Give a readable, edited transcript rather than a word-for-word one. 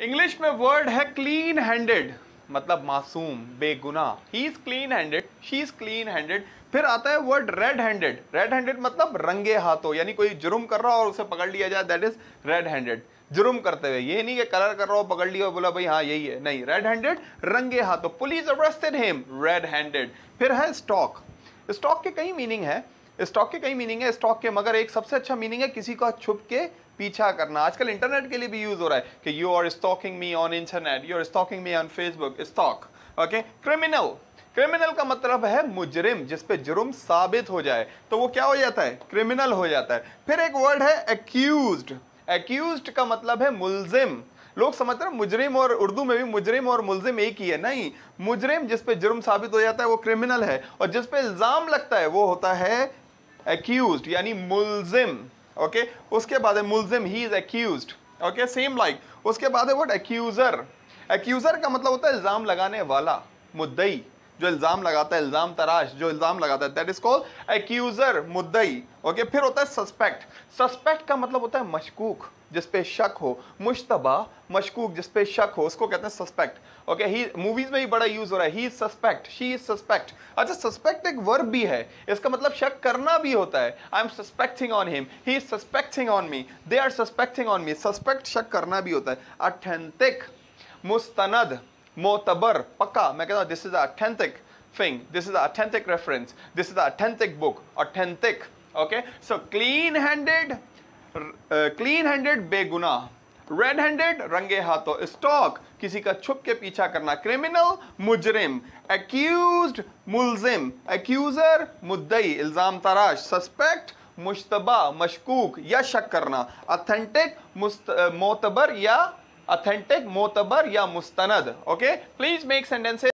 English में word है clean handed, मतलब मासूम, बेगुनाह। He is clean handed, she is clean handed. फिर आता है word red handed. Red handed मतलब रंगे हाथों, यानी कोई जुर्म कर रहा हो और उसे पकड़ लिया जाए, दैट इज रेड हैंडेड। जुर्म करते हुए, ये नहीं कि कलर कर रहा हो पकड़ लिया और बोला भाई हाँ यही है, नहीं, रेड हैंडेड रंगे हाथों। Police arrested him, red handed. फिर है स्टॉक। स्टॉक के कई मीनिंग है, स्टॉक के कई मीनिंग है स्टॉक के, मगर एक सबसे अच्छा मीनिंग है किसी का छुप के पीछा करना। आजकल इंटरनेट के लिए भी यूज हो रहा है कि you are stalking me on internet, you are stalking me on Facebook, stalk. Okay. Criminal, criminal का मतलब है मुजरिम, जिस पे जुर्म साबित हो जाए तो वो क्या हो जाता है, क्रिमिनल हो जाता है। फिर एक वर्ड है एक्यूज्ड। एक्यूज्ड का मतलब है मुल्जिम। लोग समझते हैं मुजरिम और उर्दू में भी मुजरिम और मुल्जिम एक ही है, नहीं। मुजरिम जिस पे जुर्म साबित हो जाता है वो क्रिमिनल है, और जिस पे इल्जाम लगता है वो होता है एक्यूज्ड, यानी मुल्जिम। ओके। उसके बाद है मुल्जिम, he is accused. Okay, same like. उसके बाद है वर्ड एक्यूजर। एक्यूजर का मतलब होता है इल्जाम लगाने वाला, मुद्दई, जो इल्जाम लगाता है, इल्जाम तराश जो इल्जाम लगाता है, दैट इज कॉल्ड एक्यूजर, मुद्दई। ओके। फिर होता है सस्पेक्ट। सस्पेक्ट का मतलब होता है मशकूक, जिस पे शक हो। मुश्तबा, मशकूक, जिस पे शक हो, उसको कहते हैं सस्पेक्ट। ओके। ही मूवीज में भी बड़ा यूज हो रहा है, he is suspect, she is suspect. अच्छा, सस्पेक्ट एक वर्ब भी है, इसका मतलब शक करना भी होता है। I am suspecting on him, he is suspecting on me, they are suspecting on me. Suspect शक करना भी होता है। ऑथेंटिक, मुस्तनद, मोतबर, पक्का। मैं कहता हूं this is authentic thing, this is authentic reference, this is authentic book, authentic. Okay. So clean handed, clean handed बेगुनाह, रेड हैंडेड रंगे हाथों, स्टॉक किसी का छुप के पीछा करना, क्रिमिनल मुजरिम, एक्यूज्ड मुल्जिम, एक्यूजर मुद्दई, इल्जाम तराश, सस्पेक्ट मुश्तबा, मशकूक या शक करना, ऑथेंटिक मोतबर या ऑथेंटिक, मोतबर या मुस्तनद। ओके। Please make sentences